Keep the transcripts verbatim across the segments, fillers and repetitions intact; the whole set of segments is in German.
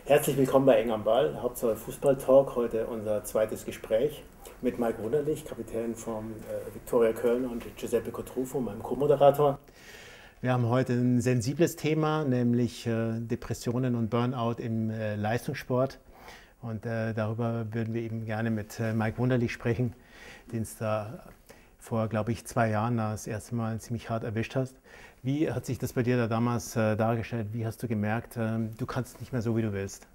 Herzlich willkommen bei Eng am Ball, Hauptsache Fußball-Talk. Heute unser zweites Gespräch mit Mike Wunderlich, Kapitän von äh, Viktoria Köln, und Giuseppe Cotrufo, meinem Co-Moderator. Wir haben heute ein sensibles Thema, nämlich äh, Depressionen und Burnout im äh, Leistungssport. Und äh, darüber würden wir eben gerne mit äh, Mike Wunderlich sprechen, den es da vor, glaube ich, zwei Jahren das erste Mal ziemlich hart erwischt hast. Wie hat sich das bei dir da damals äh, dargestellt? Wie hast du gemerkt, äh, du kannst nicht mehr so, wie du willst?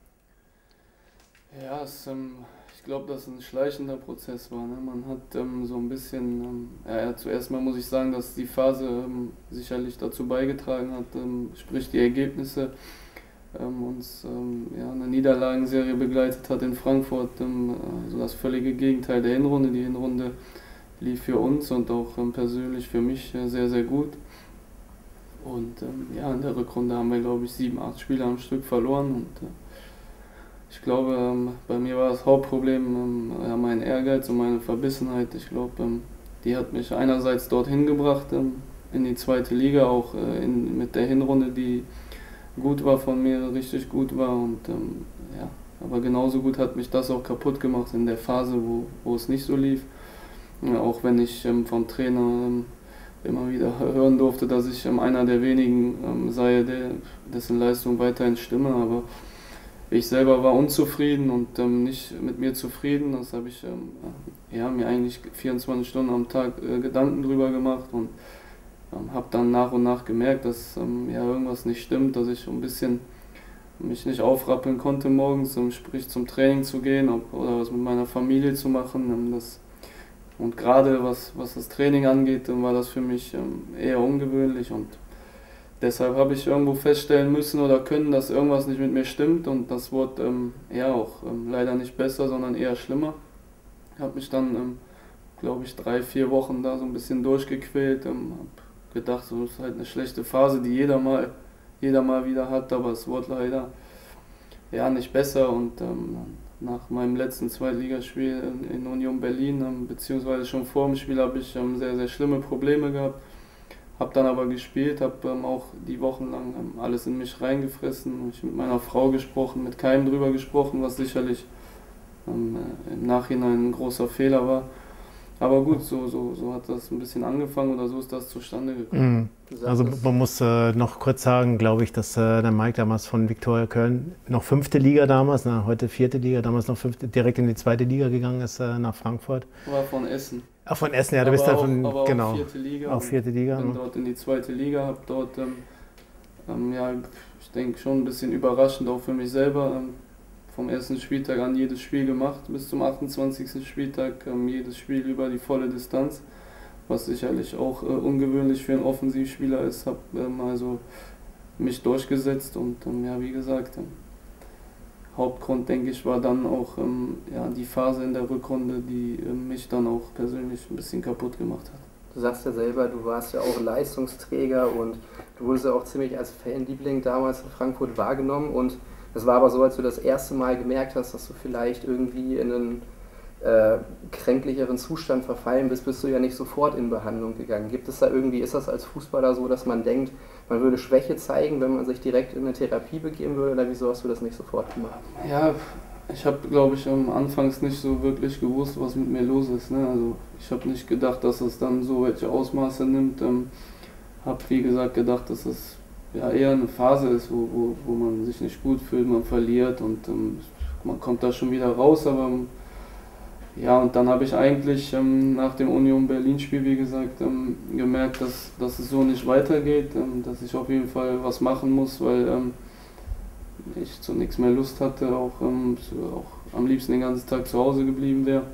Ja, es, ähm, ich glaube, dass es ein schleichender Prozess war. Ne? Man hat ähm, so ein bisschen, ähm, ja, ja, zuerst mal muss ich sagen, dass die Phase ähm, sicherlich dazu beigetragen hat, ähm, sprich die Ergebnisse, ähm, uns ähm, ja, eine Niederlagenserie begleitet hat in Frankfurt, ähm, also das völlige Gegenteil der Hinrunde. Die Hinrunde lief für uns und auch ähm, persönlich für mich äh, sehr, sehr gut. Und ähm, ja, in der Rückrunde haben wir, glaube ich, sieben, acht Spiele am Stück verloren. Und äh, ich glaube, ähm, bei mir war das Hauptproblem ähm, ja, mein Ehrgeiz und meine Verbissenheit. Ich glaube, ähm, die hat mich einerseits dorthin gebracht, ähm, in die zweite Liga, auch äh, in, mit der Hinrunde, die gut war von mir, richtig gut war. Und ähm, ja, aber genauso gut hat mich das auch kaputt gemacht in der Phase, wo, wo es nicht so lief. Ja, auch wenn ich ähm, vom Trainer ähm, immer wieder hören durfte, dass ich ähm, einer der wenigen ähm, sei, der, dessen Leistung weiterhin stimme, aber ich selber war unzufrieden und ähm, nicht mit mir zufrieden. Das habe ich ähm, ja, mir eigentlich vierundzwanzig Stunden am Tag äh, Gedanken drüber gemacht und ähm, habe dann nach und nach gemerkt, dass ähm, ja, irgendwas nicht stimmt, dass ich ein bisschen mich nicht aufrappeln konnte morgens, um, sprich zum Training zu gehen ob, oder was mit meiner Familie zu machen. Ähm, das, und gerade was, was das Training angeht, war das für mich ähm, eher ungewöhnlich und deshalb habe ich irgendwo feststellen müssen oder können, dass irgendwas nicht mit mir stimmt und das wurde ähm, ja auch ähm, leider nicht besser, sondern eher schlimmer. Ich habe mich dann, ähm, glaube ich, drei, vier Wochen da so ein bisschen durchgequält, ähm, habe gedacht, so ist halt eine schlechte Phase, die jeder mal, jeder mal wieder hat, aber es wurde leider ja nicht besser und ähm, nach meinem letzten Zweitligaspiel in, in Union Berlin, ähm, beziehungsweise schon vor dem Spiel, habe ich ähm, sehr, sehr schlimme Probleme gehabt. Habe dann aber gespielt, habe ähm, auch die Wochen lang ähm, alles in mich reingefressen. Ich mit meiner Frau gesprochen, mit keinem drüber gesprochen, was sicherlich ähm, äh, im Nachhinein ein großer Fehler war. Aber gut, so, so, so hat das ein bisschen angefangen oder so ist das zustande gekommen. Mhm. Also man muss äh, noch kurz sagen, glaube ich, dass äh, der Mike damals von Viktoria Köln, noch fünfte Liga damals, na, heute vierte Liga, damals noch fünfte, direkt in die zweite Liga gegangen ist, äh, nach Frankfurt. War von Essen. Ach, von Essen, ja, du aber bist dann auch, von, aber genau, auch vierte Liga. Auch vierte Liga. Bin Ne? dort in die zweite Liga, habe dort, ähm, ähm, ja, ich denke schon ein bisschen überraschend auch für mich selber, ähm, vom ersten Spieltag an jedes Spiel gemacht, bis zum achtundzwanzigsten Spieltag ähm, jedes Spiel über die volle Distanz, was sicherlich auch äh, ungewöhnlich für einen Offensivspieler ist, habe ähm, also mich durchgesetzt und ähm, ja, wie gesagt, ähm, Hauptgrund, denke ich, war dann auch ähm, ja, die Phase in der Rückrunde, die ähm, mich dann auch persönlich ein bisschen kaputt gemacht hat. Du sagst ja selber, du warst ja auch Leistungsträger und du wurdest ja auch ziemlich als Fanliebling damals in Frankfurt wahrgenommen und es war aber so, als du das erste Mal gemerkt hast, dass du vielleicht irgendwie in einen äh, kränklicheren Zustand verfallen bist, bist du ja nicht sofort in Behandlung gegangen. Gibt es da irgendwie, ist das als Fußballer so, dass man denkt, man würde Schwäche zeigen, wenn man sich direkt in eine Therapie begeben würde, oder wieso hast du das nicht sofort gemacht? Ja, ich habe, glaube ich, am Anfangs nicht so wirklich gewusst, was mit mir los ist. Ne? Also ich habe nicht gedacht, dass es dann so welche Ausmaße nimmt. Ähm, habe, wie gesagt, gedacht, dass es ja eher eine Phase ist, wo, wo, wo man sich nicht gut fühlt, man verliert und ähm, man kommt da schon wieder raus, aber ähm, ja, und dann habe ich eigentlich ähm, nach dem Union Berlin-Spiel, wie gesagt, ähm, gemerkt, dass, dass es so nicht weitergeht, ähm, dass ich auf jeden Fall was machen muss, weil ähm, ich zu nichts mehr Lust hatte, auch, ähm, auch am liebsten den ganzen Tag zu Hause geblieben wäre.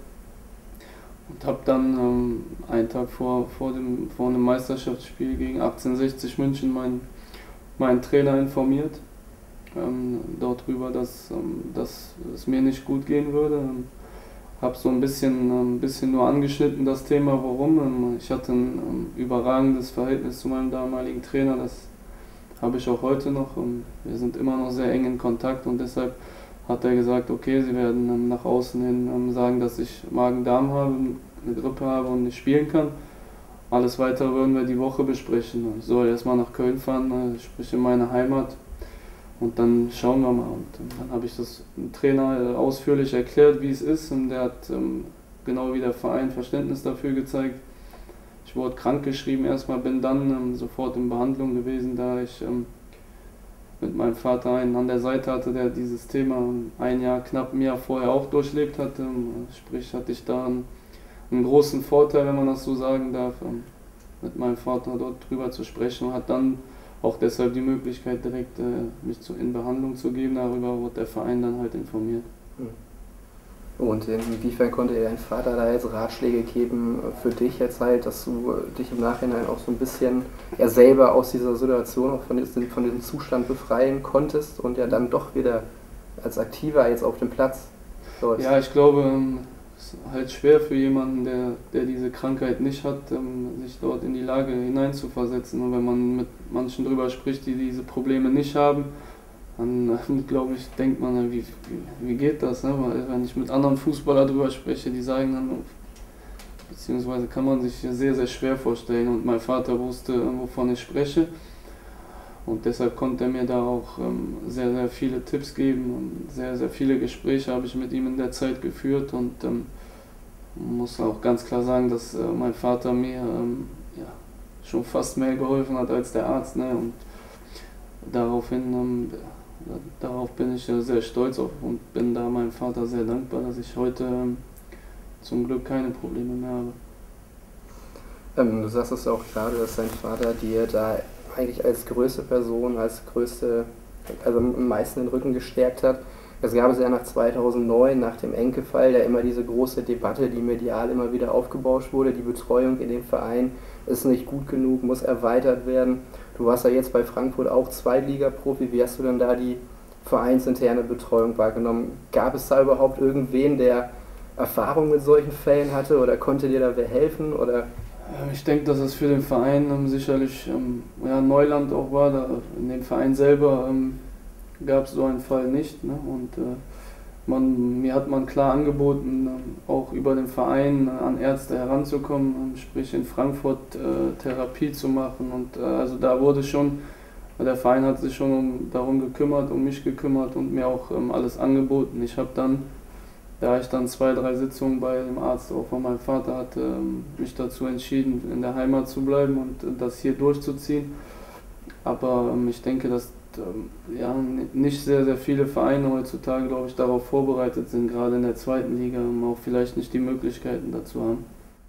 Und habe dann ähm, einen Tag vor, vor, dem, vor einem Meisterschaftsspiel gegen achtzehnhundertsechzig München meinen, meinen Trainer informiert, ähm, darüber, dass, ähm, dass es mir nicht gut gehen würde. Habe so ein bisschen, ein bisschen nur angeschnitten das Thema, warum. Ich hatte ein überragendes Verhältnis zu meinem damaligen Trainer, das habe ich auch heute noch. Und wir sind immer noch sehr eng in Kontakt und deshalb hat er gesagt, okay, sie werden nach außen hin sagen, dass ich Magen-Darm habe, eine Grippe habe und nicht spielen kann. Alles weitere würden wir die Woche besprechen. Ich soll erstmal nach Köln fahren, sprich in meine Heimat. und dann schauen wir mal. Und dann habe ich das dem Trainer ausführlich erklärt, wie es ist, und der hat ähm, genau wie der Verein Verständnis dafür gezeigt. Ich wurde krank geschrieben erstmal, bin dann ähm, sofort in Behandlung gewesen, da ich ähm, mit meinem Vater einen an der Seite hatte, der dieses Thema ein Jahr, knapp ein Jahr vorher auch durchlebt hatte. Sprich, hatte ich da einen, einen großen Vorteil, wenn man das so sagen darf, mit meinem Vater dort drüber zu sprechen, und hat dann auch deshalb die Möglichkeit, direkt mich zu, in Behandlung zu geben. Darüber wurde der Verein dann halt informiert. Und inwiefern konnte dir dein Vater da jetzt Ratschläge geben für dich jetzt halt, dass du dich im Nachhinein auch so ein bisschen ja selber aus dieser Situation, auch von diesem, von diesem Zustand befreien konntest und ja dann doch wieder als Aktiver jetzt auf dem Platz läufst? Ja, ich glaube, es ist halt schwer für jemanden, der, der diese Krankheit nicht hat, sich dort in die Lage hineinzuversetzen. Und wenn man mit manchen drüber spricht, die diese Probleme nicht haben, dann, glaube ich, denkt man, wie, wie geht das? Ne? Weil wenn ich mit anderen Fußballern drüber spreche, die sagen dann, beziehungsweise kann man sich sehr, sehr schwer vorstellen. Und mein Vater wusste, wovon ich spreche. Und deshalb konnte er mir da auch ähm, sehr, sehr viele Tipps geben. Und sehr, sehr viele Gespräche habe ich mit ihm in der Zeit geführt. Und ähm, muss auch ganz klar sagen, dass äh, mein Vater mir ähm, ja, schon fast mehr geholfen hat als der Arzt. Ne? Und daraufhin... Ähm, Darauf bin ich sehr stolz auf und bin da meinem Vater sehr dankbar, dass ich heute ähm, zum Glück keine Probleme mehr habe. Ähm, du sagst es auch gerade, dass dein Vater dir da eigentlich als größte Person, als größte, also am meisten den Rücken gestärkt hat. Es gab es ja nach zweitausendneun, nach dem Enke-Fall, ja immer diese große Debatte, die medial immer wieder aufgebauscht wurde. Die Betreuung in dem Verein ist nicht gut genug, muss erweitert werden. Du warst ja jetzt bei Frankfurt auch Zweitliga-Profi. Wie hast du denn da die vereinsinterne Betreuung wahrgenommen? Gab es da überhaupt irgendwen, der Erfahrung mit solchen Fällen hatte, oder konnte dir da wer helfen? Oder? Ich denke, dass es für den Verein ähm, sicherlich ähm, ja, Neuland auch war. Da, in dem Verein selber ähm, gab es so einen Fall nicht. Ne? Und äh, man, mir hat man klar angeboten, äh, auch über den Verein äh, an Ärzte heranzukommen, äh, sprich in Frankfurt äh, Therapie zu machen. Und äh, also da wurde schon, der Verein hat sich schon um, darum gekümmert, um mich gekümmert und mir auch ähm, alles angeboten. Ich habe dann, da ich dann zwei, drei Sitzungen bei dem Arzt auch von meinem Vater hatte, ähm, mich dazu entschieden, in der Heimat zu bleiben und äh, das hier durchzuziehen. Aber ähm, ich denke, dass ja, nicht sehr, sehr viele Vereine heutzutage, glaube ich, darauf vorbereitet sind, gerade in der zweiten Liga, um auch vielleicht nicht die Möglichkeiten dazu haben.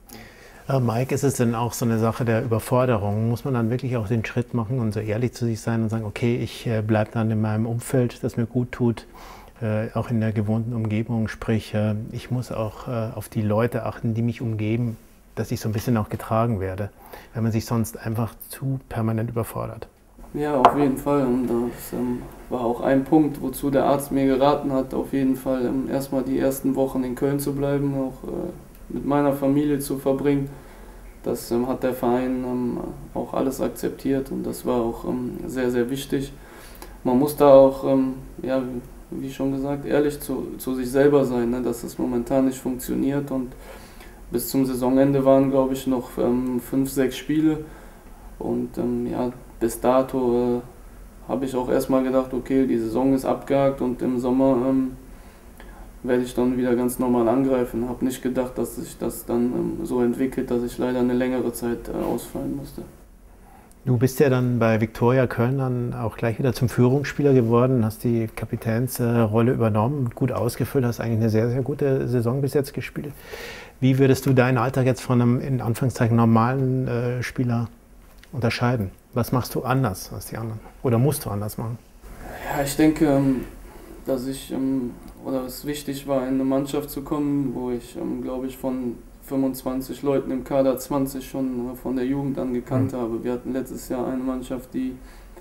Äh, Mike, ist es denn auch so eine Sache der Überforderung? Muss man dann wirklich auch den Schritt machen und so ehrlich zu sich sein und sagen, okay, ich äh, bleibe dann in meinem Umfeld, das mir gut tut, äh, auch in der gewohnten Umgebung, sprich, äh, ich muss auch äh, auf die Leute achten, die mich umgeben, dass ich so ein bisschen auch getragen werde, wenn man sich sonst einfach zu permanent überfordert. Ja, auf jeden Fall. Und das ähm, war auch ein Punkt, wozu der Arzt mir geraten hat, auf jeden Fall ähm, erstmal die ersten Wochen in Köln zu bleiben, auch äh, mit meiner Familie zu verbringen. Das ähm, hat der Verein ähm, auch alles akzeptiert, und das war auch ähm, sehr, sehr wichtig. Man muss da auch, ähm, ja, wie schon gesagt, ehrlich zu, zu sich selber sein, ne, dass es momentan nicht funktioniert. Und bis zum Saisonende waren, glaube ich, noch ähm, fünf, sechs Spiele. Und ähm, ja, bis dato äh, habe ich auch erstmal gedacht, okay, die Saison ist abgehakt und im Sommer ähm, werde ich dann wieder ganz normal angreifen. Habe nicht gedacht, dass sich das dann ähm, so entwickelt, dass ich leider eine längere Zeit äh, ausfallen musste. Du bist ja dann bei Viktoria Köln dann auch gleich wieder zum Führungsspieler geworden, hast die Kapitänsrolle übernommen, gut ausgefüllt, hast eigentlich eine sehr, sehr gute Saison bis jetzt gespielt. Wie würdest du deinen Alltag jetzt von einem in Anführungszeichen normalen äh, Spieler unterscheiden? Was machst du anders als die anderen? Oder musst du anders machen? Ja, ich denke, dass ich, oder es wichtig war, in eine Mannschaft zu kommen, wo ich, glaube ich, von fünfundzwanzig Leuten im Kader zwanzig schon von der Jugend an gekannt mhm. habe. Wir hatten letztes Jahr eine Mannschaft, die,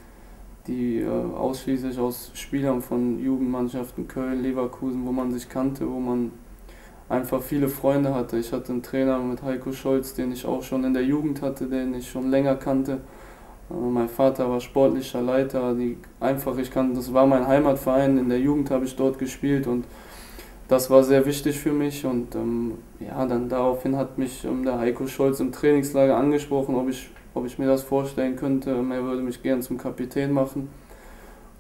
die ausschließlich aus Spielern von Jugendmannschaften Köln, Leverkusen, wo man sich kannte, wo man einfach viele Freunde hatte. Ich hatte einen Trainer mit Heiko Scholz, den ich auch schon in der Jugend hatte, den ich schon länger kannte. Mein Vater war sportlicher Leiter, die einfach, ich kann, das war mein Heimatverein, in der Jugend habe ich dort gespielt, und das war sehr wichtig für mich. Und ähm, ja, dann daraufhin hat mich ähm, der Heiko Scholz im Trainingslager angesprochen, ob ich, ob ich mir das vorstellen könnte. Er würde mich gern zum Kapitän machen.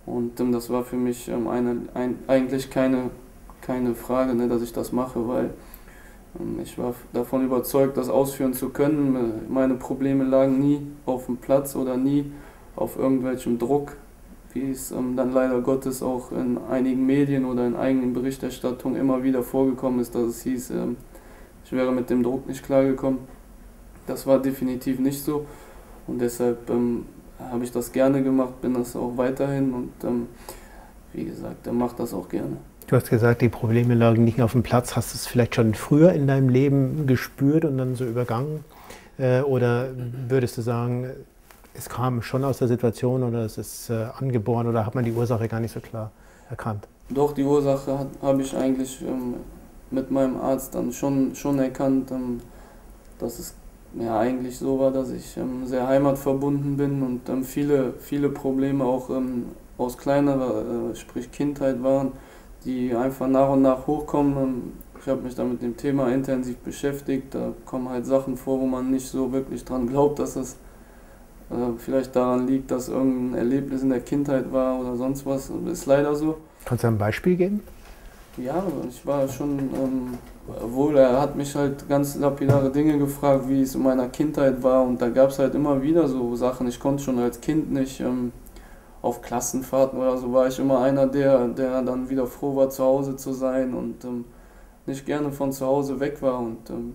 Und ähm, das war für mich ähm, eine, ein, eigentlich keine, keine Frage, ne, dass ich das mache, weil ähm, ich war davon überzeugt, das ausführen zu können. Meine Probleme lagen nie auf dem Platz oder nie auf irgendwelchem Druck, wie es ähm, dann leider Gottes auch in einigen Medien oder in eigenen Berichterstattungen immer wieder vorgekommen ist, dass es hieß, ähm, ich wäre mit dem Druck nicht klargekommen. Das war definitiv nicht so und deshalb ähm, habe ich das gerne gemacht, bin das auch weiterhin und ähm, wie gesagt, er macht das auch gerne. Du hast gesagt, die Probleme lagen nicht auf dem Platz. Hast du es vielleicht schon früher in deinem Leben gespürt und dann so übergangen? Äh, oder würdest du sagen, es kam schon aus der Situation oder es ist äh, angeboren oder hat man die Ursache gar nicht so klar erkannt? Doch, die Ursache habe ich eigentlich ähm, mit meinem Arzt dann schon, schon erkannt, ähm, dass es ja eigentlich so war, dass ich ähm, sehr heimatverbunden bin und ähm, viele, viele Probleme auch ähm, aus kleinerer, äh, sprich Kindheit waren, die einfach nach und nach hochkommen. Ähm, ich habe mich da mit dem Thema intensiv beschäftigt, da kommen halt Sachen vor, wo man nicht so wirklich dran glaubt, dass es äh, vielleicht daran liegt, dass irgendein Erlebnis in der Kindheit war oder sonst was. Das ist leider so. Kannst du ein Beispiel geben? Ja, ich war schon, ähm, obwohl er hat mich halt ganz lapidare Dinge gefragt, wie es in meiner Kindheit war und da gab es halt immer wieder so Sachen. Ich konnte schon als Kind nicht ähm, auf Klassenfahrten oder so, war ich immer einer, der, der dann wieder froh war, zu Hause zu sein und ähm, nicht gerne von zu Hause weg war und ähm,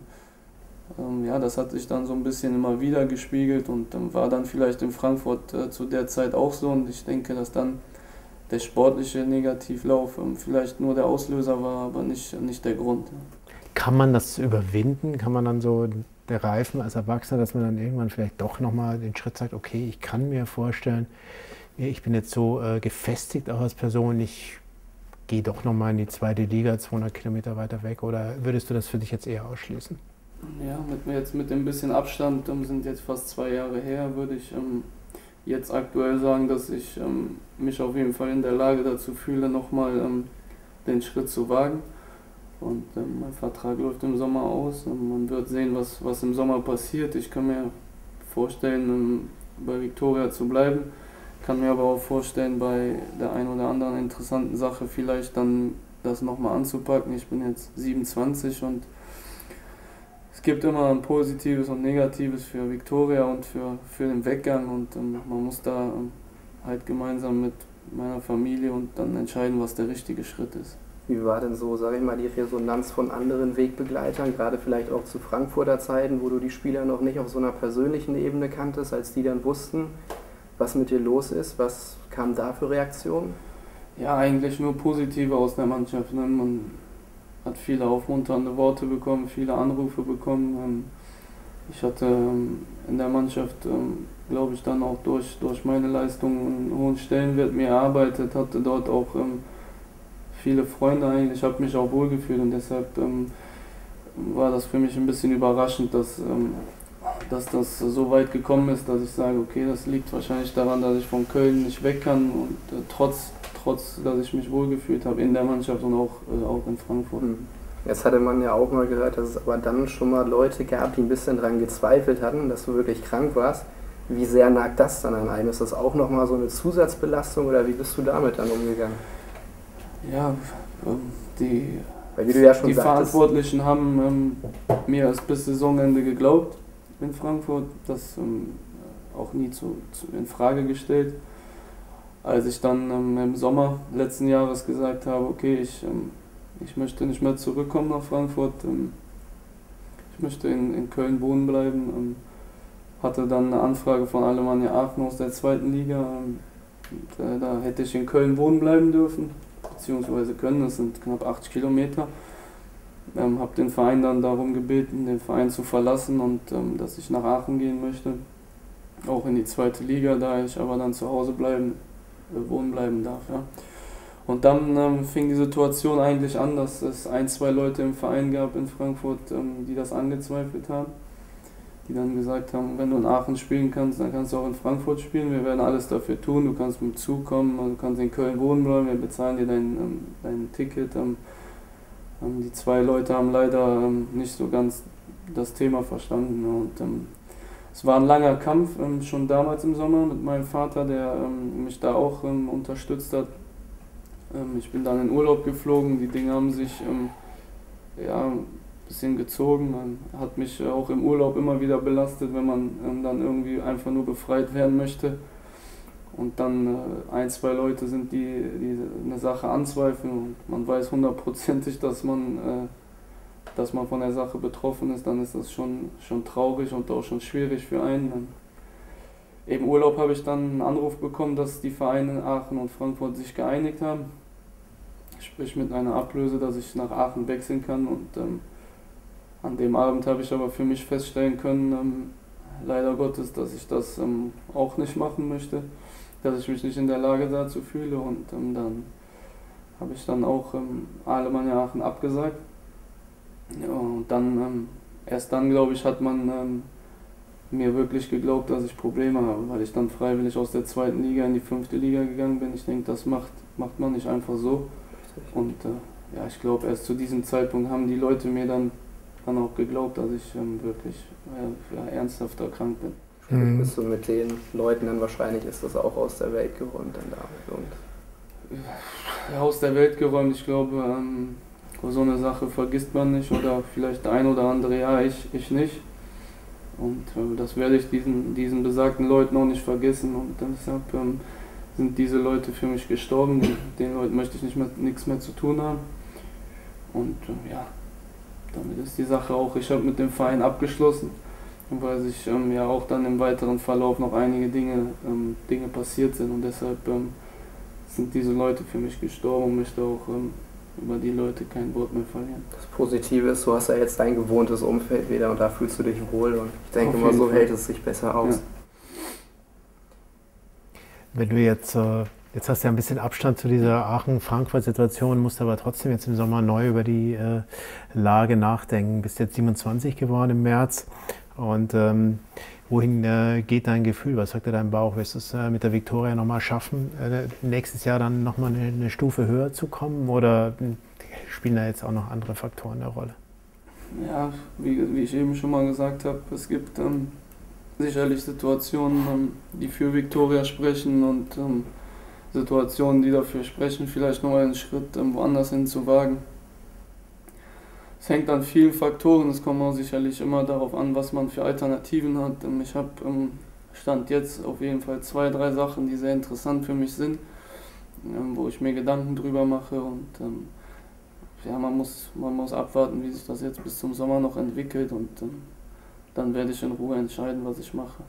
ähm, ja, das hat sich dann so ein bisschen immer wieder gespiegelt und ähm, war dann vielleicht in Frankfurt äh, zu der Zeit auch so und ich denke, dass dann der sportliche Negativlauf vielleicht nur der Auslöser war, aber nicht, nicht der Grund. Kann man das überwinden? Kann man dann so reifen als Erwachsener, dass man dann irgendwann vielleicht doch nochmal den Schritt sagt, okay, ich kann mir vorstellen, ich bin jetzt so äh, gefestigt auch als Person, ich gehe doch nochmal in die zweite Liga, zweihundert Kilometer weiter weg, oder würdest du das für dich jetzt eher ausschließen? Ja, mit, jetzt mit dem bisschen Abstand, ähm, sind jetzt fast zwei Jahre her, würde ich ähm, jetzt aktuell sagen, dass ich ähm, mich auf jeden Fall in der Lage dazu fühle, nochmal ähm, den Schritt zu wagen. Und ähm, mein Vertrag läuft im Sommer aus und man wird sehen, was, was im Sommer passiert. Ich kann mir vorstellen, ähm, bei Viktoria zu bleiben, kann mir aber auch vorstellen, bei der einen oder anderen interessanten Sache vielleicht dann das nochmal anzupacken. Ich bin jetzt siebenundzwanzig und es gibt immer ein Positives und Negatives für Viktoria und für, für den Weggang und ähm, man muss da ähm, halt gemeinsam mit meiner Familie und dann entscheiden, was der richtige Schritt ist. Wie war denn so, sage ich mal, die Resonanz von anderen Wegbegleitern, gerade vielleicht auch zu Frankfurter Zeiten, wo du die Spieler noch nicht auf so einer persönlichen Ebene kanntest, als die dann wussten, was mit dir los ist? Was kam da für Reaktionen? Ja, eigentlich nur positive aus der Mannschaft. Ne? Man hat viele aufmunternde Worte bekommen, viele Anrufe bekommen. Ich hatte in der Mannschaft, glaube ich, dann auch durch, durch meine Leistung einen hohen Stellenwert mir erarbeitet, hatte dort auch viele Freunde eigentlich, ich habe mich auch wohlgefühlt und deshalb war das für mich ein bisschen überraschend, dass, dass das so weit gekommen ist, dass ich sage, okay, das liegt wahrscheinlich daran, dass ich von Köln nicht weg kann und trotz trotz dass ich mich wohlgefühlt habe in der Mannschaft und auch, äh, auch in Frankfurt. Jetzt hatte man ja auch mal gehört, dass es aber dann schon mal Leute gab, die ein bisschen daran gezweifelt hatten, dass du wirklich krank warst. Wie sehr nagt das dann an einem? Ist das auch nochmal so eine Zusatzbelastung oder wie bist du damit dann umgegangen? Ja, ähm, die, Weil, wie du ja schon die sagtest, Verantwortlichen haben ähm, mir erst bis Saisonende geglaubt in Frankfurt, das ähm, auch nie zu, zu in Frage gestellt. Als ich dann ähm, im Sommer letzten Jahres gesagt habe, okay, ich, ähm, ich möchte nicht mehr zurückkommen nach Frankfurt, ähm, ich möchte in, in Köln wohnen bleiben, ähm, hatte dann eine Anfrage von Alemannia Aachen aus der zweiten Liga, ähm, und, äh, da hätte ich in Köln wohnen bleiben dürfen, beziehungsweise können, das sind knapp achtzig Kilometer. Ähm, habe den Verein dann darum gebeten, den Verein zu verlassen und ähm, dass ich nach Aachen gehen möchte, auch in die zweite Liga, da ich aber dann zu Hause bleiben wohnen bleiben darf. Ja. Und dann ähm, fing die Situation eigentlich an, dass es ein, zwei Leute im Verein gab in Frankfurt, ähm, die das angezweifelt haben, die dann gesagt haben, wenn du in Aachen spielen kannst, dann kannst du auch in Frankfurt spielen, wir werden alles dafür tun, du kannst mit Zug kommen, du kannst in Köln wohnen bleiben, wir bezahlen dir dein, ähm, dein Ticket. Ähm, ähm, die zwei Leute haben leider ähm, nicht so ganz das Thema verstanden und ähm, es war ein langer Kampf, ähm, schon damals im Sommer mit meinem Vater, der ähm, mich da auch ähm, unterstützt hat. Ähm, ich bin dann in Urlaub geflogen, die Dinge haben sich ähm, ja, ein bisschen gezogen. Man hat mich auch im Urlaub immer wieder belastet, wenn man ähm, dann irgendwie einfach nur befreit werden möchte. Und dann äh, ein, zwei Leute sind, die, die eine Sache anzweifeln und man weiß hundertprozentig, dass man, äh, dass man von der Sache betroffen ist, dann ist das schon, schon traurig und auch schon schwierig für einen. Dann im Urlaub habe ich dann einen Anruf bekommen, dass die Vereine Aachen und Frankfurt sich geeinigt haben. Sprich mit einer Ablöse, dass ich nach Aachen wechseln kann. Und ähm, an dem Abend habe ich aber für mich feststellen können, ähm, leider Gottes, dass ich das ähm, auch nicht machen möchte, dass ich mich nicht in der Lage dazu fühle. Und ähm, dann habe ich dann auch ähm, Alemannia Aachen abgesagt. Ja, und dann, ähm, erst dann, glaube ich, hat man ähm, mir wirklich geglaubt, dass ich Probleme habe, weil ich dann freiwillig aus der zweiten Liga in die fünfte Liga gegangen bin. Ich denke, das macht, macht man nicht einfach so. Und äh, ja, ich glaube, erst zu diesem Zeitpunkt haben die Leute mir dann, dann auch geglaubt, dass ich ähm, wirklich äh, ja, ernsthaft erkrankt bin. Mhm. Bist du mit den Leuten dann wahrscheinlich, ist das auch aus der Welt geräumt dann damit? Und ja, aus der Welt geräumt, ich glaube, ähm, so eine Sache vergisst man nicht oder vielleicht der ein oder andere, ja, ich, ich nicht. Und äh, das werde ich diesen, diesen besagten Leuten auch nicht vergessen und deshalb ähm, sind diese Leute für mich gestorben. Mit den Leuten möchte ich nicht mehr, nichts mehr zu tun haben. Und äh, ja, damit ist die Sache auch, ich habe mit dem Verein abgeschlossen, weil sich ähm, ja auch dann im weiteren Verlauf noch einige Dinge, ähm, Dinge passiert sind und deshalb ähm, sind diese Leute für mich gestorben und möchte auch ähm, über die Leute kein Wort mehr verlieren. Das Positive ist, du hast ja jetzt dein gewohntes Umfeld wieder und da fühlst du dich wohl und ich denke mal, so hält es sich besser aus. Ja. Wenn du jetzt, äh, jetzt hast du ja ein bisschen Abstand zu dieser Aachen-Frankfurt-Situation, musst aber trotzdem jetzt im Sommer neu über die äh, Lage nachdenken. Bist jetzt siebenundzwanzig geworden im März und ähm, wohin äh, geht dein Gefühl? Was sagt dir dein Bauch? Wirst du es äh, mit der Viktoria nochmal schaffen, äh, nächstes Jahr dann nochmal eine, eine Stufe höher zu kommen oder äh, spielen da jetzt auch noch andere Faktoren eine Rolle? Ja, wie, wie ich eben schon mal gesagt habe, es gibt ähm, sicherlich Situationen, ähm, die für Viktoria sprechen und ähm, Situationen, die dafür sprechen, vielleicht noch einen Schritt ähm, woanders hin zu wagen. Es hängt an vielen Faktoren, es kommt auch sicherlich immer darauf an, was man für Alternativen hat. Ähm, ich habe ähm, Stand jetzt auf jeden Fall zwei, drei Sachen, die sehr interessant für mich sind, ähm, wo ich mir Gedanken drüber mache und ähm, ja, man muss, man muss abwarten, wie sich das jetzt bis zum Sommer noch entwickelt und ähm, dann werde ich in Ruhe entscheiden, was ich mache.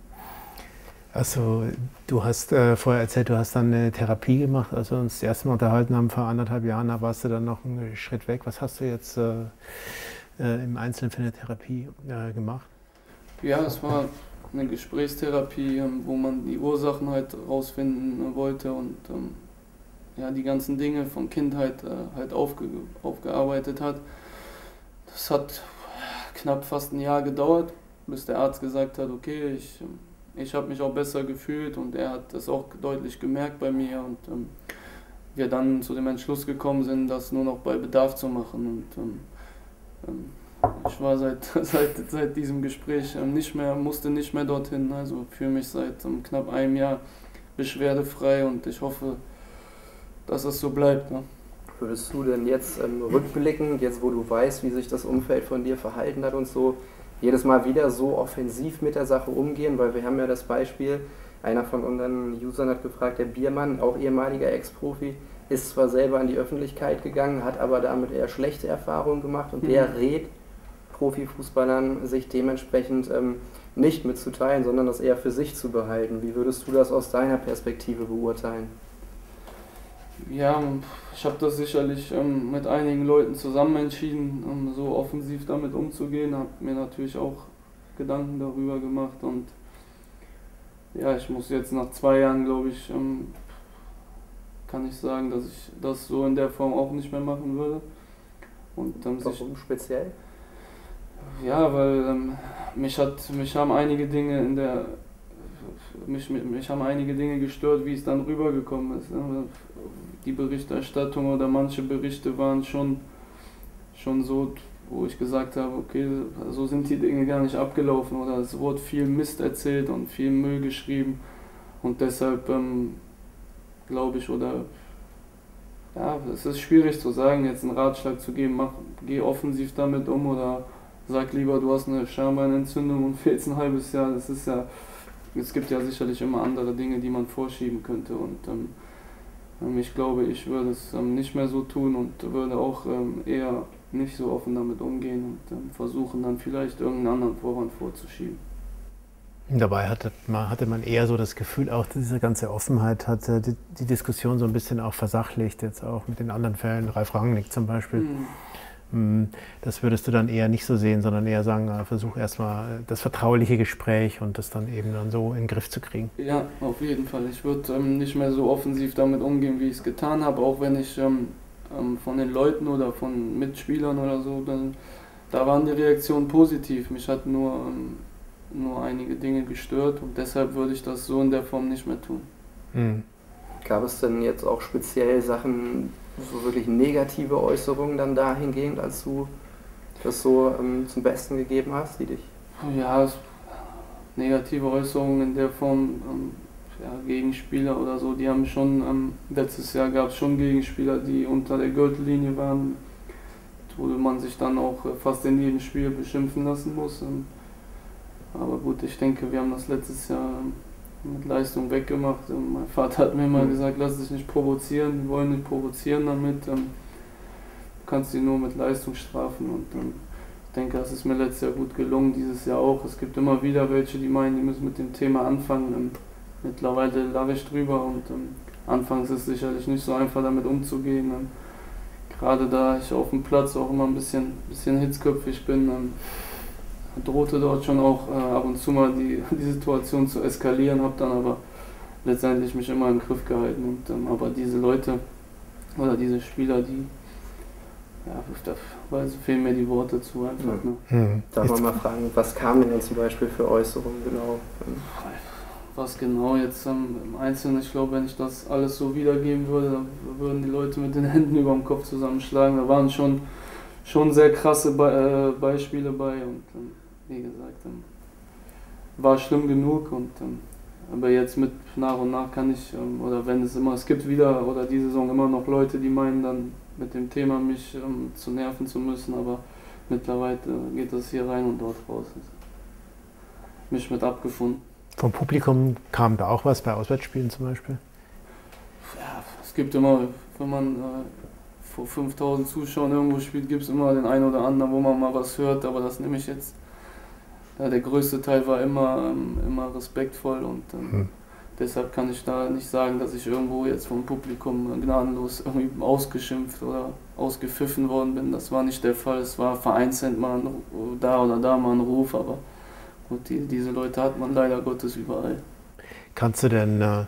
Also du hast äh, vorher erzählt, du hast dann eine Therapie gemacht, als wir uns das erste Mal unterhalten haben vor anderthalb Jahren, da warst du dann noch einen Schritt weg. Was hast du jetzt äh, äh, im Einzelnen für eine Therapie äh, gemacht? Ja, es war eine Gesprächstherapie, ähm, wo man die Ursachen halt rausfinden wollte und ähm, ja, die ganzen Dinge von Kindheit äh, halt aufge aufgearbeitet hat. Das hat knapp fast ein Jahr gedauert, bis der Arzt gesagt hat, okay, ich, ich habe mich auch besser gefühlt und er hat das auch deutlich gemerkt bei mir und ähm, wir dann zu dem Entschluss gekommen sind, das nur noch bei Bedarf zu machen und ähm, ähm, ich war seit, seit, seit diesem Gespräch ähm, nicht mehr, musste nicht mehr dorthin, also fühle mich seit ähm, knapp einem Jahr beschwerdefrei und ich hoffe, dass es so bleibt. Ne? Würdest du denn jetzt ähm, rückblickend, jetzt wo du weißt, wie sich das Umfeld von dir verhalten hat und so, jedes Mal wieder so offensiv mit der Sache umgehen? Weil wir haben ja das Beispiel, einer von unseren Usern hat gefragt, der Biermann, auch ehemaliger Ex-Profi, ist zwar selber in die Öffentlichkeit gegangen, hat aber damit eher schlechte Erfahrungen gemacht und mhm. der rät Profifußballern, sich dementsprechend ähm, nicht mitzuteilen, sondern das eher für sich zu behalten. Wie würdest du das aus deiner Perspektive beurteilen? Ja, ich habe das sicherlich ähm, mit einigen Leuten zusammen entschieden, um so offensiv damit umzugehen, habe mir natürlich auch Gedanken darüber gemacht und ja, ich muss jetzt nach zwei Jahren, glaube ich, ähm, kann ich sagen, dass ich das so in der Form auch nicht mehr machen würde. Und, ähm, Warum sich, speziell? Ja, weil ähm, mich, hat, mich haben einige Dinge in der mich, mich haben einige Dinge gestört, wie es dann rübergekommen ist. Die Berichterstattung oder manche Berichte waren schon, schon so wo ich gesagt habe, okay, so sind die Dinge gar nicht abgelaufen oder es wurde viel Mist erzählt und viel Müll geschrieben und deshalb ähm, glaube ich, oder ja, es ist schwierig zu sagen, jetzt einen Ratschlag zu geben, mach, geh offensiv damit um oder sag lieber, du hast eine Schambeinentzündung und fehlst ein halbes Jahr. Das ist ja, es gibt ja sicherlich immer andere Dinge, die man vorschieben könnte und ähm, ich glaube, ich würde es ähm, nicht mehr so tun und würde auch ähm, eher nicht so offen damit umgehen und ähm, versuchen dann vielleicht irgendeinen anderen Vorwand vorzuschieben. Dabei hatte man, hatte man eher so das Gefühl, auch diese ganze Offenheit hat die, die Diskussion so ein bisschen auch versachlicht, jetzt auch mit den anderen Fällen, Ralf Rangnick zum Beispiel. Mhm. Das würdest du dann eher nicht so sehen, sondern eher sagen, versuch erstmal das vertrauliche Gespräch und das dann eben dann so in den Griff zu kriegen. Ja, auf jeden Fall. Ich würde ähm, nicht mehr so offensiv damit umgehen, wie ich es getan habe, auch wenn ich ähm, ähm, von den Leuten oder von Mitspielern oder so, dann, da waren die Reaktionen positiv. Mich hat nur... Ähm, nur einige Dinge gestört und deshalb würde ich das so in der Form nicht mehr tun. Mhm. Gab es denn jetzt auch speziell Sachen, so wirklich negative Äußerungen dann dahingehend, als du das so ähm, zum Besten gegeben hast, die dich? Ja, es, negative Äußerungen in der Form, ähm, ja, Gegenspieler oder so, die haben schon, ähm, letztes Jahr gab es schon Gegenspieler, die unter der Gürtellinie waren, wo man sich dann auch fast in jedem Spiel beschimpfen lassen muss. Ähm, Aber gut, ich denke, wir haben das letztes Jahr mit Leistung weggemacht. Mein Vater hat mir immer gesagt, lass dich nicht provozieren, wir wollen nicht provozieren damit. Du kannst sie nur mit Leistung strafen und ich denke, das ist mir letztes Jahr gut gelungen, dieses Jahr auch. Es gibt immer wieder welche, die meinen, die müssen mit dem Thema anfangen. Mittlerweile lache ich drüber und anfangs ist es sicherlich nicht so einfach damit umzugehen. Gerade da ich auf dem Platz auch immer ein bisschen, bisschen hitzköpfig bin, drohte dort schon auch äh, ab und zu mal die, die Situation zu eskalieren, habe dann aber letztendlich mich immer im Griff gehalten. Und, ähm, aber diese Leute oder diese Spieler, die, ja, da weil es fehlen mir die Worte zu einfach. Ne? Mhm. Darf man mal fragen, was kamen denn zum Beispiel für Äußerungen genau? Was genau jetzt ähm, im Einzelnen, ich glaube, wenn ich das alles so wiedergeben würde, dann würden die Leute mit den Händen über dem Kopf zusammenschlagen. Da waren schon, schon sehr krasse Be äh, Beispiele bei und ähm, wie gesagt, ähm, war schlimm genug und ähm, aber jetzt mit nach und nach kann ich, ähm, oder wenn es immer, es gibt wieder oder diese Saison immer noch Leute, die meinen dann mit dem Thema mich ähm, zu nerven zu müssen, aber mittlerweile äh, geht das hier rein und dort raus. Mich mit abgefunden. Vom Publikum kam da auch was bei Auswärtsspielen zum Beispiel? Ja, es gibt immer, wenn man äh, vor fünftausend Zuschauern irgendwo spielt, gibt es immer den einen oder anderen, wo man mal was hört, aber das nehme ich jetzt. Ja, der größte Teil war immer, ähm, immer respektvoll und ähm, hm. deshalb kann ich da nicht sagen, dass ich irgendwo jetzt vom Publikum gnadenlos irgendwie ausgeschimpft oder ausgepfiffen worden bin. Das war nicht der Fall. Es war vereinzelt mal ein, da oder da mal ein Ruf, aber gut, die, diese Leute hat man leider Gottes überall. Kannst du denn äh,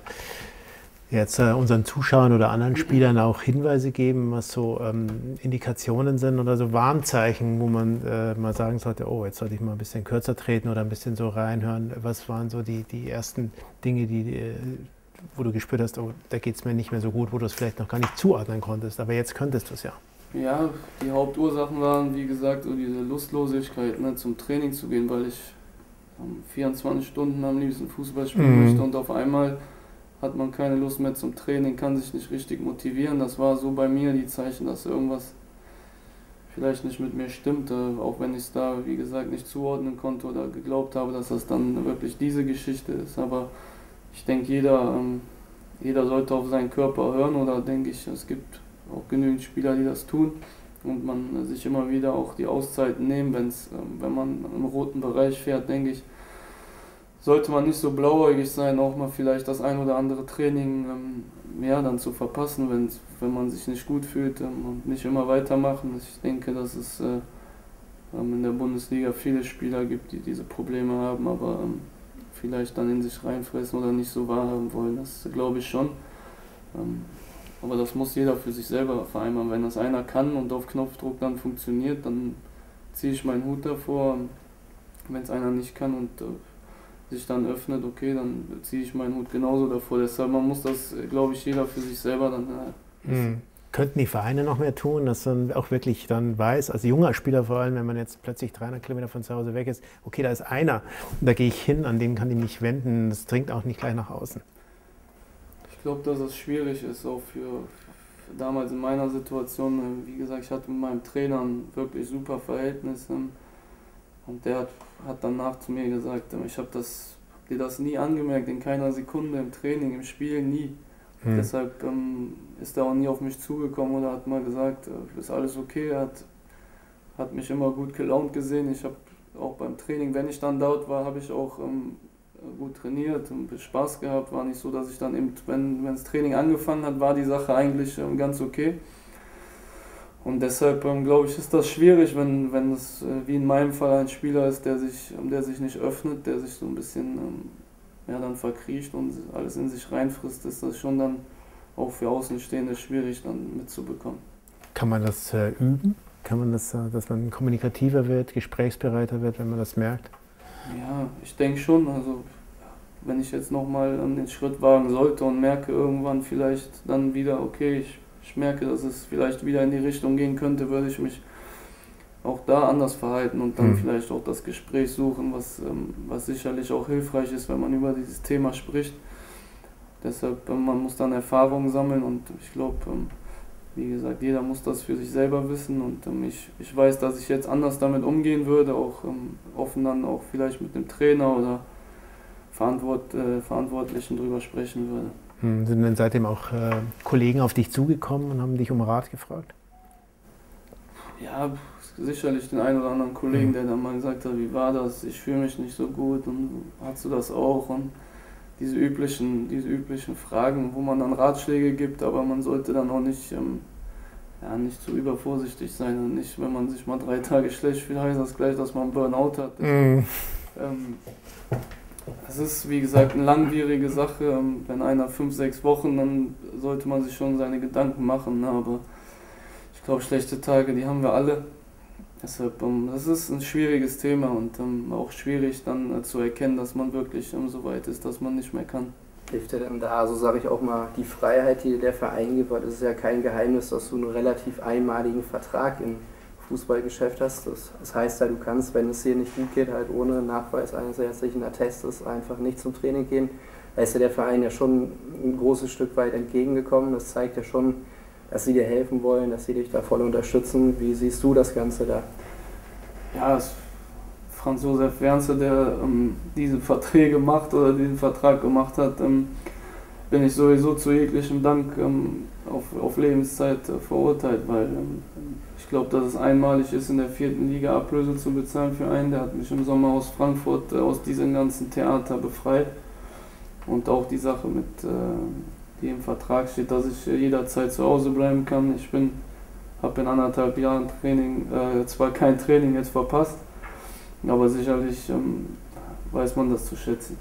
jetzt äh, unseren Zuschauern oder anderen Spielern auch Hinweise geben, was so ähm, Indikationen sind oder so Warnzeichen, wo man äh, mal sagen sollte, oh, jetzt sollte ich mal ein bisschen kürzer treten oder ein bisschen so reinhören. Was waren so die, die ersten Dinge, die, die, wo du gespürt hast, oh, da geht es mir nicht mehr so gut, wo du es vielleicht noch gar nicht zuordnen konntest, aber jetzt könntest du es ja. Ja, die Hauptursachen waren, wie gesagt, so diese Lustlosigkeit, ne, zum Training zu gehen, weil ich um vierundzwanzig Stunden am liebsten Fußball spielen mhm. möchte und auf einmal hat man keine Lust mehr zum Training, kann sich nicht richtig motivieren. Das war so bei mir die Zeichen, dass irgendwas vielleicht nicht mit mir stimmte, auch wenn ich es da, wie gesagt, nicht zuordnen konnte oder geglaubt habe, dass das dann wirklich diese Geschichte ist. Aber ich denke, jeder, ähm, jeder sollte auf seinen Körper hören oder denke ich, es gibt auch genügend Spieler, die das tun und man sich immer wieder auch die Auszeiten nehmen, wenn's, ähm, wenn man im roten Bereich fährt, denke ich, sollte man nicht so blauäugig sein, auch mal vielleicht das ein oder andere Training ähm, ja, dann zu verpassen, wenn's, wenn man sich nicht gut fühlt ähm, und nicht immer weitermachen. Ich denke, dass es äh, ähm, in der Bundesliga viele Spieler gibt, die diese Probleme haben, aber ähm, vielleicht dann in sich reinfressen oder nicht so wahrhaben wollen. Das glaube ich schon. Ähm, aber das muss jeder für sich selber vereinbaren. Wenn das einer kann und auf Knopfdruck dann funktioniert, dann ziehe ich meinen Hut davor. Wenn es einer nicht kann und äh, sich dann öffnet, okay, dann ziehe ich meinen Hut genauso davor. Deshalb, man muss das, glaube ich, jeder für sich selber dann äh, mhm. Könnten die Vereine noch mehr tun, dass man auch wirklich dann weiß, als junger Spieler vor allem, wenn man jetzt plötzlich dreihundert Kilometer von zu Hause weg ist, okay, da ist einer, und da gehe ich hin, an den kann ich mich wenden, das dringt auch nicht gleich nach außen. Ich glaube, dass es schwierig ist, auch für, für damals in meiner Situation. Wie gesagt, ich hatte mit meinem Trainer ein wirklich super Verhältnis und der hat, hat danach zu mir gesagt, ich habe das, dir das nie angemerkt, in keiner Sekunde im Training, im Spiel, nie. Hm. Deshalb ähm, ist er auch nie auf mich zugekommen oder hat mal gesagt, äh, ist alles okay, er hat, hat mich immer gut gelaunt gesehen. Ich habe auch beim Training, wenn ich dann dort war, habe ich auch ähm, gut trainiert und Spaß gehabt. War nicht so, dass ich dann eben, wenn, wenn das Training angefangen hat, war die Sache eigentlich ähm, ganz okay. Und deshalb ähm, glaube ich, ist das schwierig, wenn, wenn es äh, wie in meinem Fall ein Spieler ist, der sich, der sich nicht öffnet, der sich so ein bisschen ähm, ja, dann verkriecht und alles in sich reinfrisst, ist das schon dann auch für Außenstehende schwierig dann mitzubekommen. Kann man das äh, üben? Kann man das, äh, dass man kommunikativer wird, gesprächsbereiter wird, wenn man das merkt? Ja, ich denke schon. Also wenn ich jetzt nochmal den Schritt wagen sollte und merke irgendwann vielleicht dann wieder, okay, ich, ich merke, dass es vielleicht wieder in die Richtung gehen könnte, würde ich mich auch da anders verhalten und dann hm. vielleicht auch das Gespräch suchen, was, ähm, was sicherlich auch hilfreich ist, wenn man über dieses Thema spricht. Deshalb, ähm, man muss dann Erfahrungen sammeln und ich glaube, ähm, wie gesagt, jeder muss das für sich selber wissen und ähm, ich, ich weiß, dass ich jetzt anders damit umgehen würde, auch ähm, offen dann auch vielleicht mit dem Trainer oder Verantwort, äh, Verantwortlichen drüber sprechen würde. Hm. Sind denn seitdem auch äh, Kollegen auf dich zugekommen und haben dich um Rat gefragt? Ja, sicherlich den einen oder anderen Kollegen, der dann mal gesagt hat, wie war das, ich fühle mich nicht so gut und hast du das auch und diese üblichen, diese üblichen Fragen, wo man dann Ratschläge gibt, aber man sollte dann auch nicht, ähm, ja, nicht zu übervorsichtig sein und nicht, wenn man sich mal drei Tage schlecht fühlt, heißt das gleich, dass man Burnout hat. Mm. Ähm, es ist, wie gesagt, eine langwierige Sache, ähm, wenn einer fünf, sechs Wochen, dann sollte man sich schon seine Gedanken machen, ne? Aber ich glaube, schlechte Tage, die haben wir alle. Deshalb, um, das ist ein schwieriges Thema und um, auch schwierig dann uh, zu erkennen, dass man wirklich um, so weit ist, dass man nicht mehr kann. Hilft dir denn da, so sage ich auch mal, die Freiheit, die dir der Verein gibt, weil es ist ja kein Geheimnis, dass du einen relativ einmaligen Vertrag im Fußballgeschäft hast. Das, das heißt ja, du kannst, wenn es dir nicht gut geht, halt ohne Nachweis eines ärztlichen Attestes einfach nicht zum Training gehen. Da ist ja der Verein ja schon ein großes Stück weit entgegengekommen. Das zeigt ja schon, dass sie dir helfen wollen, dass sie dich da voll unterstützen. Wie siehst du das Ganze da? Ja, es Franz Josef Wernse, der ähm, diese Verträge macht oder diesen Vertrag gemacht hat, ähm, bin ich sowieso zu jeglichem Dank ähm, auf, auf Lebenszeit äh, verurteilt, weil ähm, ich glaube, dass es einmalig ist, in der vierten Liga Ablöse zu bezahlen für einen. Der hat mich im Sommer aus Frankfurt äh, aus diesem ganzen Theater befreit und auch die Sache mit äh, die im Vertrag steht, dass ich jederzeit zu Hause bleiben kann. Ich bin, habe in anderthalb Jahren Training, äh, zwar kein Training jetzt verpasst, aber sicherlich ähm, weiß man das zu schätzen.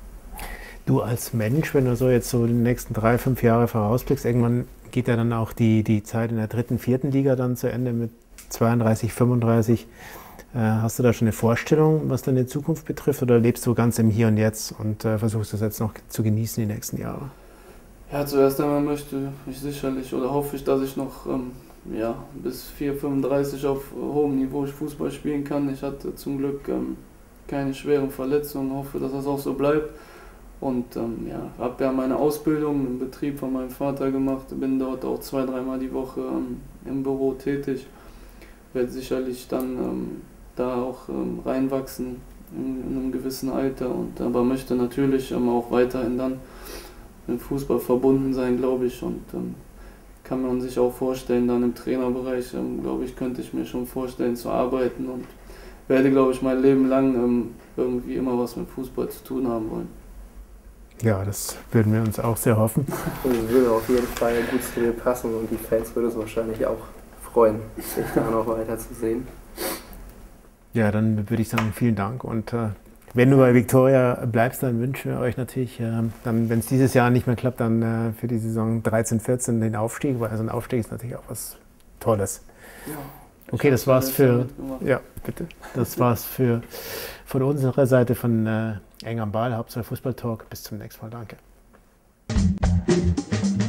Du als Mensch, wenn du so jetzt so die nächsten drei, fünf Jahre vorausblickst, irgendwann geht ja dann auch die, die Zeit in der dritten, vierten Liga dann zu Ende mit zweiunddreißig, fünfunddreißig. Äh, hast du da schon eine Vorstellung, was deine Zukunft betrifft, oder lebst du ganz im Hier und Jetzt und äh, versuchst das jetzt noch zu genießen die nächsten Jahre? Ja, zuerst einmal möchte ich sicherlich oder hoffe ich, dass ich noch ähm, ja, bis vier fünfunddreißig auf hohem Niveau Fußball spielen kann. Ich hatte zum Glück ähm, keine schweren Verletzungen, hoffe, dass das auch so bleibt. Und ähm, ja, habe ja meine Ausbildung im Betrieb von meinem Vater gemacht, bin dort auch zwei, dreimal die Woche ähm, im Büro tätig. Werde sicherlich dann ähm, da auch ähm, reinwachsen in, in einem gewissen Alter, und aber möchte natürlich ähm, auch weiterhin dann im Fußball verbunden sein, glaube ich, und ähm, kann man sich auch vorstellen, dann im Trainerbereich, ähm, glaube ich, könnte ich mir schon vorstellen zu arbeiten und werde, glaube ich, mein Leben lang ähm, irgendwie immer was mit Fußball zu tun haben wollen. Ja, das würden wir uns auch sehr hoffen. Das würde auf jeden Fall gut zu dir passen und die Fans würde es wahrscheinlich auch freuen, sich da noch weiter zu sehen. Ja, dann würde ich sagen, vielen Dank, und äh, wenn du bei Viktoria bleibst, dann wünschen wir euch natürlich, äh, dann, wenn es dieses Jahr nicht mehr klappt, dann äh, für die Saison dreizehn, vierzehn den Aufstieg, weil so ein Aufstieg ist natürlich auch was Tolles. Ja, okay, das war's für, ja, bitte. Das war's für von unserer Seite von äh, Eng am Ball, Hauptsache Fußball Talk. Bis zum nächsten Mal, danke.